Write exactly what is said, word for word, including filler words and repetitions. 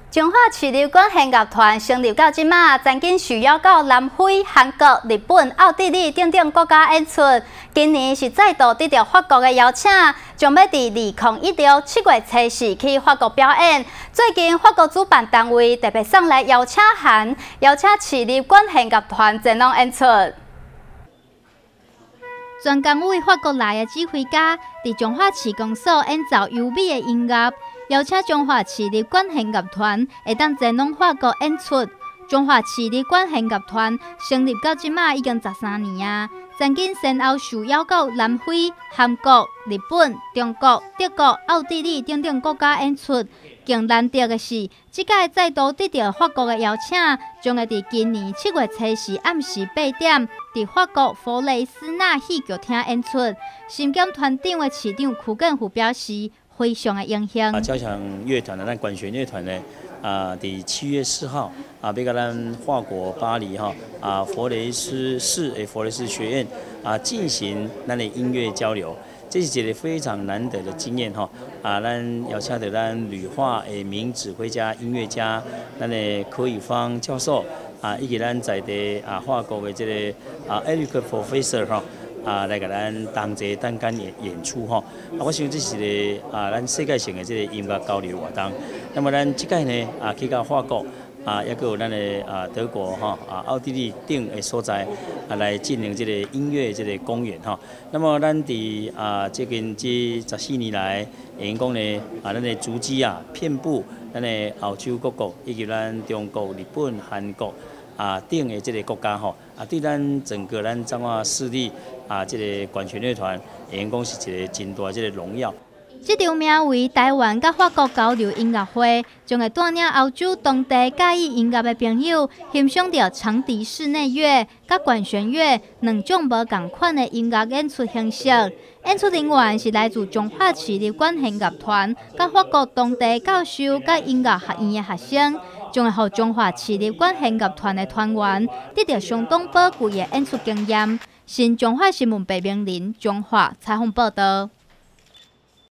中华市立管弦乐团成立到即马，曾经受邀到南非、韩国、日本、奥地利等等国家演出。今年是再度得到法国的邀请，将要伫二零一六七月初四去法国表演。最近法国主办单位特别送来邀请函，邀请市立管弦乐团前往演出。 专工为法国来的指挥家，伫中华市公所演奏优美的音乐，邀请中华市立管弦乐团会当前往法国演出。中华市立管弦乐团成立到即马已经十三年啊，曾经先后受邀到南非、韩国、日本、中国、德国、奥地利等等国家演出。 更难得的是，即届再度得到法国的邀请，将会伫今年七月初四暗时八点，伫法国弗雷斯纳戏剧厅演出。新检团长的市长曲建福表示，非常的荣幸。 啊，交响乐团呢，咱管弦乐团呢，啊，伫七月四号啊，要甲咱法国巴黎哈啊佛雷斯市诶佛雷斯学院啊进行咱的音乐交流。 这是一个非常难得的经验哈啊！咱邀请到咱旅化的名指挥家、音乐家，咱的柯以芳教授啊，以及咱在地啊法国的这个啊 Eric Professor 哈啊来给咱同齐单间演演出哈。啊，我想这是一个啊咱世界性的这个音乐交流活动。那么咱这届呢啊去到法国。 啊，也有咱的啊德国哈啊奥地利等的所在啊来进行这个音乐这个公演哈。那么咱伫啊最近这十四年来，员讲呢啊咱的足迹啊遍布咱的欧洲各国以及咱中国、日本、韩国啊等的这个国家吼啊，对咱整个咱彰化市立啊这个管弦乐团，员讲是一个真大这个荣耀。 这场名为台湾甲法国交流音乐会，将会带领欧洲当地介意音乐的朋友，欣赏到长笛室内乐甲管弦乐两种无同款的音乐演出形式。演出人员是来自中华市立管弦乐团甲法国当地教授甲音乐学院的学生，将会予中华市立管弦乐团的团员得到相当宝贵的演出经验。新中华新闻白明林中华采访报道。